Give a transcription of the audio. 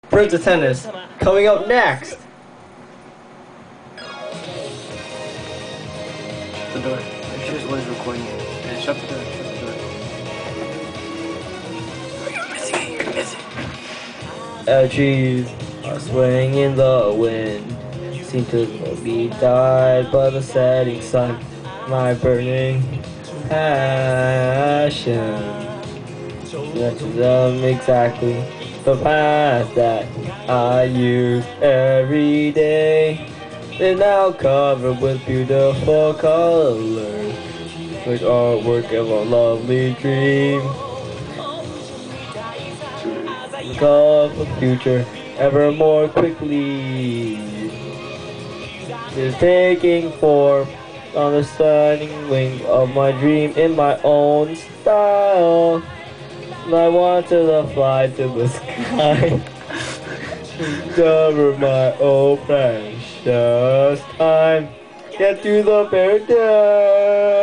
Prince of Tennis, coming up next. The door. Make sure what is recording. And shut the door. Shut the door. You're missing it. You're missing it. Trees are swaying in the wind. Seem to be dyed by the setting sun. My burning passion. That's exactly the path that I use every day. They're now covered with beautiful colors, like artwork of a lovely dream. Of the future ever more quickly is taking form on the stunning wing of my dream in my own style. And I want to fly to the sky, discover my own precious time, get to the paradise.